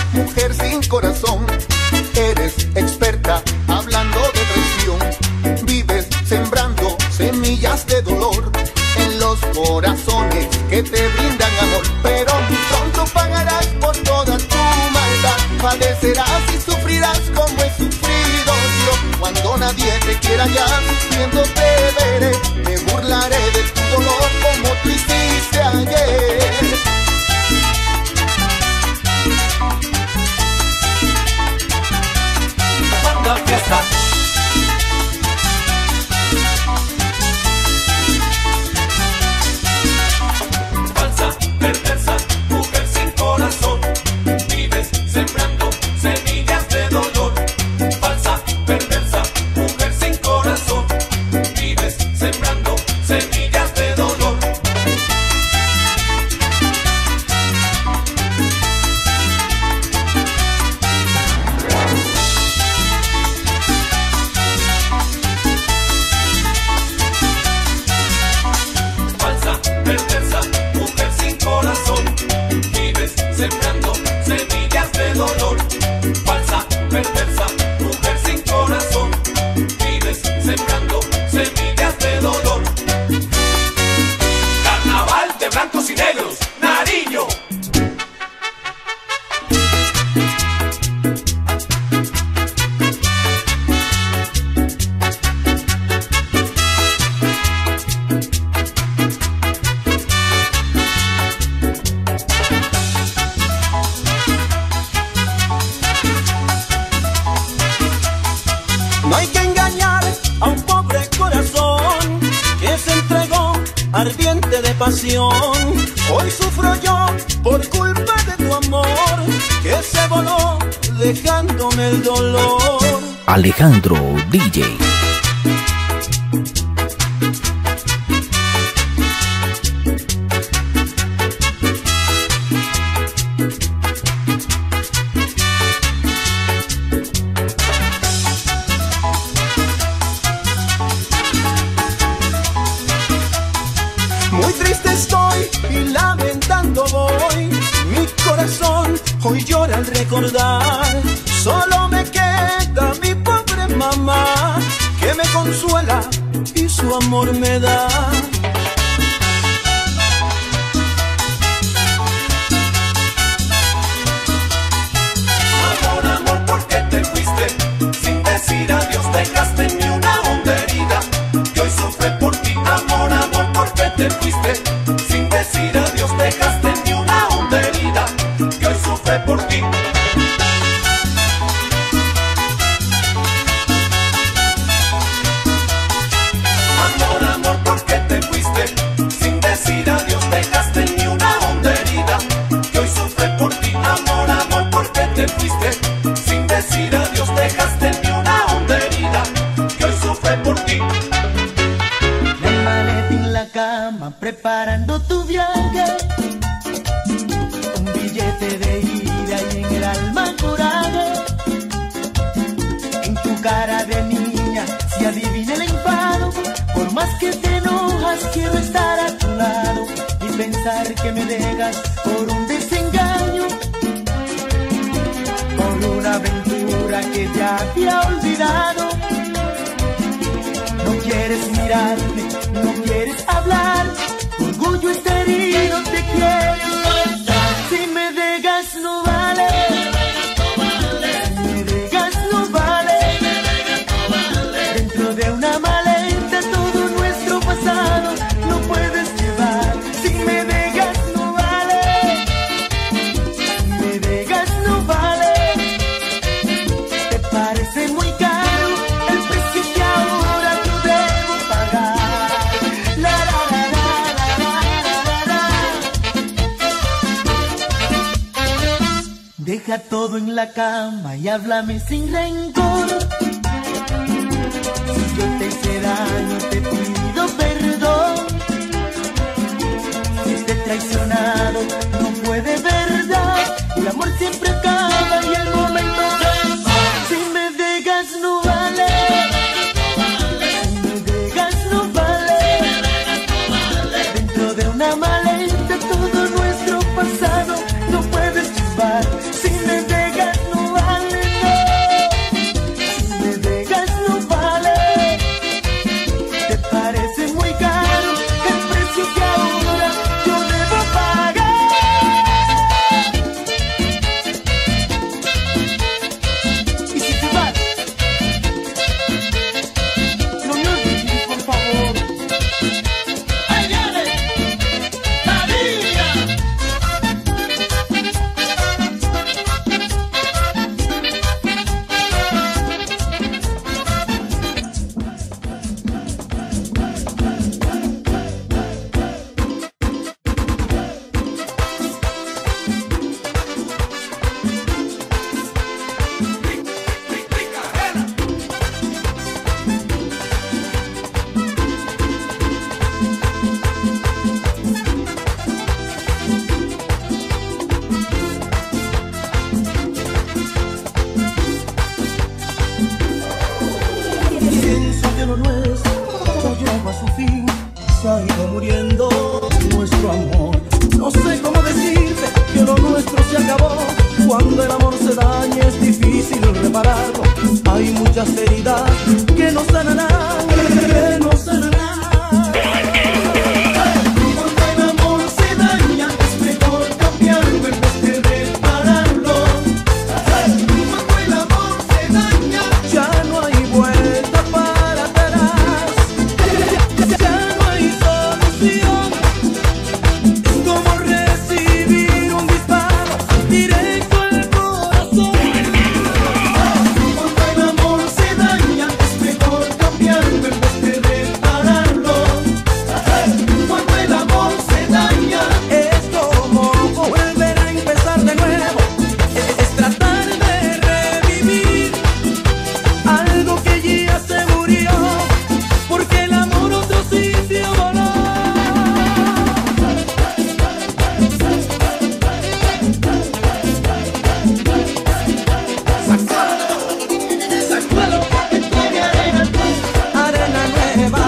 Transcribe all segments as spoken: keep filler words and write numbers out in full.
mujer sin corazón. Eres experta hablando de traición. Vives sembrando semillas de dolor en los corazones que te brindan amor. Pero pronto pagarás por toda tu maldad. Padecerás y sufrirás como he sufrido yo. Cuando nadie te quiera ya, sufriendo te veré. Me burlaré de tu dolor como tú hiciste ayer. La fiesta. Falsa, perversa, mujer sin corazón. Vives sembrando semillas de dolor. Falsa, perversa, mujer sin corazón. Vives sembrando semillas de dolor. Perversa, mujer sin corazón, vives sembrando semillas de dolor. Falsa, perversa, mujer sin corazón, vives sembrando semillas de dolor. Carnaval de blancos y negros, Nariño. No hay que engañar a un pobre corazón que se entregó ardiente de pasión. Hoy sufro yo por culpa de tu amor que se voló dejándome el dolor. Alejandro D J. Muy triste estoy y lamentando voy. Mi corazón hoy llora al recordar. Solo me queda mi pobre mamá que me consuela y su amor me da. Amor, amor, ¿por qué te fuiste? Sin decir adiós dejaste ni una honda herida. Que hoy sufre por ti. Amor, amor, ¿por qué te fuiste? Sin decir adiós dejaste ni una honda herida. Que hoy sufre por ti. Amor, amor, ¿por qué te fuiste? Sin decir adiós dejaste ni una honda herida. Que hoy sufre por ti. Amor, amor, ¿por qué te fuiste? Sin decir adiós dejaste ni una honda herida. Que hoy sufre por ti. En la cama preparando tu viaje, un billete de ida y en el alma coraje. En tu cara de niña se adivina el enfado. Por más que te enojas quiero estar a tu lado y pensar que me dejas por un desengaño, por una aventura que ya te ha olvidado. No quieres mirarme, no quieres hablar, tu orgullo está herido, te quiero soltar. Si me dejas no vale, si me dejas no vale. Dentro de una maleta todo nuestro pasado no puedes llevar. Si me dejas no vale, si me dejas no vale. Te parece muy caro el precio que ahora yo debo pagar. La, la, la, la, la, la, la, la. Deja todo en la cama y háblame sin rencor. Si yo te hice daño te pido perdón. Si te he traicionado no fue de verdad. El amor siempre acaba y el momento se va. Si me dejas no vale, si me dejas no vale. Dentro de una maleta todo nuestro pasado no puedes llevar. Si me dejas repararlo. Hay muchas heridas que no sanarán, que no sanarán. Cuando el amor se daña es mejor cambiarlo en vez de repararlo. Cuando el amor se daña Ya no hay vuelta para atrás, ya no hay solución. Es como recibir un disparo directo al corazón. Cuando el amor se daña es mejor cambiarlo en vez de repararlo. Cuando el amor se daña Es como volver a empezar de nuevo, es, es tratar de revivir algo que ya se murió, porque el amor otro sitio voló. Sacuelo, de arena. Arena nueva.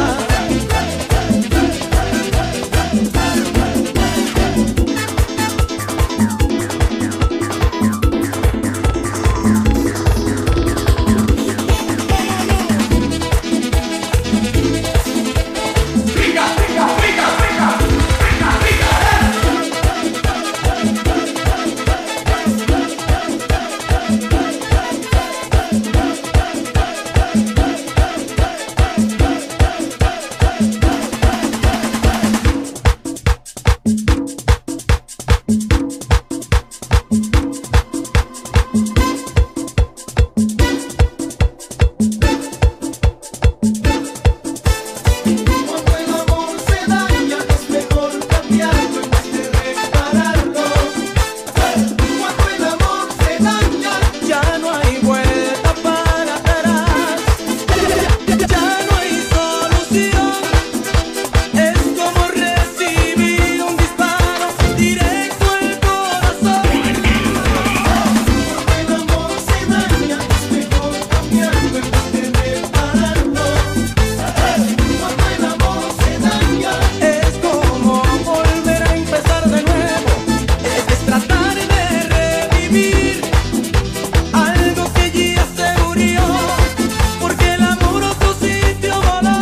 Cuando el amor se daña es mejor cambiarlo en vez de repararlo. Cuando el amor se daña Ya no hay vuelta para atrás, ya no hay solución. Es como recibir un disparo directo al corazón. Cuando el amor se daña es mejor cambiarlo en vez de repararlo. Cuando el amor se daña Es como volver a empezar de nuevo, es, es tratar de revivir algo que ya se murió, porque el amor otro sitio voló.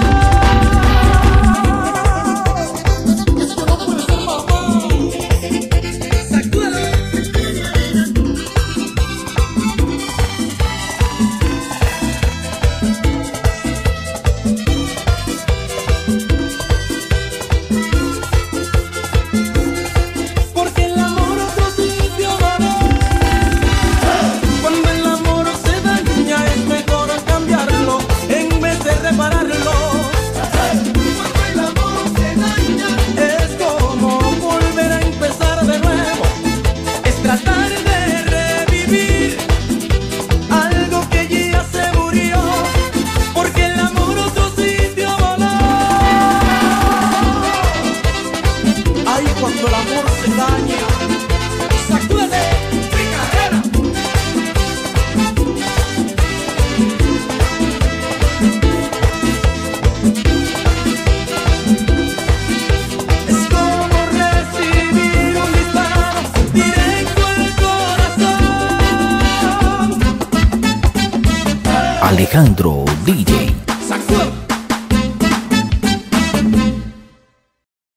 Esto no puede ser, mamá. Sacúdelo. Porque el amor otro sitio voló. Cuando el amor se daña es mejor cambiarlo en vez de repararlo. Cuando el amor se daña Es como volver a empezar de nuevo, es tratar de revivir algo que ya se murió, porque el amor otro sitio voló. Ay, cuando el amor se daña, sacúdete, picadera. Es como recibir un disparo directo al corazón. Alejandro D J.